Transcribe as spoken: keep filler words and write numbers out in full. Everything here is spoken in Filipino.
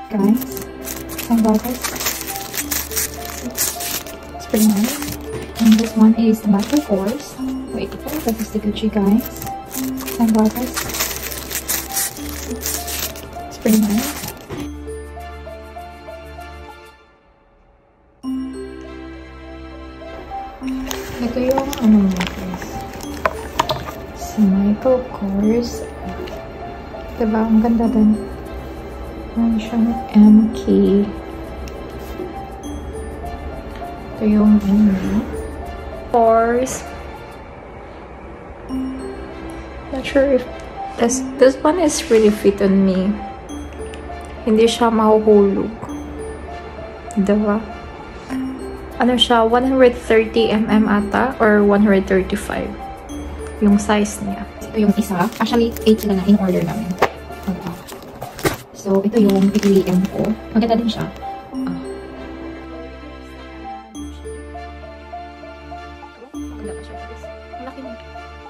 guys. Some bottles. It's pretty nice. And this one is the Battle KORS. Wait, this is the Gucci, guys. Some bottles. It's pretty nice. Ito yung ano mo guys. Si Michael KORS. Diba? Ang ganda din. Meron siyang M K. Ito yung ano niya. KORS. Not sure if this, this one is really fit on me. Hindi siya mahuhulog. Diba? Ano siya? one thirty millimeters ata or one thirty-five yung size niya. Ito yung isa. Actually, eight sila na in-order namin. Okay. So, ito yung pipiliin ko. Maganda din siya. Ah. Maganda pa siya. Ang laki niya.